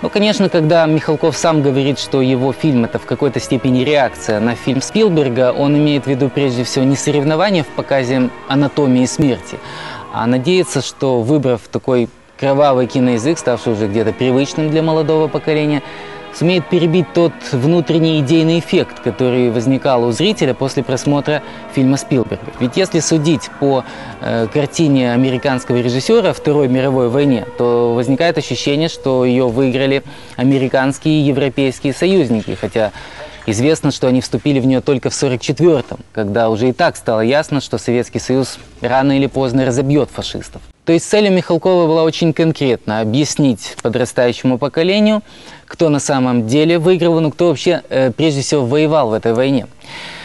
Ну, конечно, когда Михалков сам говорит, что его фильм – это в какой-то степени реакция на фильм Спилберга, он имеет в виду прежде всего не соревнования в показе анатомии смерти, а надеется, что, выбрав такой кровавый киноязык, ставший уже где-то привычным для молодого поколения, сумеет перебить тот внутренний идейный эффект, который возникал у зрителя после просмотра фильма Спилберга. Ведь если судить по картине американского режиссера о Второй мировой войне, то возникает ощущение, что ее выиграли американские и европейские союзники, хотя известно, что они вступили в нее только в 1944-м, когда уже и так стало ясно, что Советский Союз рано или поздно разобьет фашистов. То есть целью Михалкова была очень конкретно объяснить подрастающему поколению, кто на самом деле выиграл, но кто вообще прежде всего воевал в этой войне.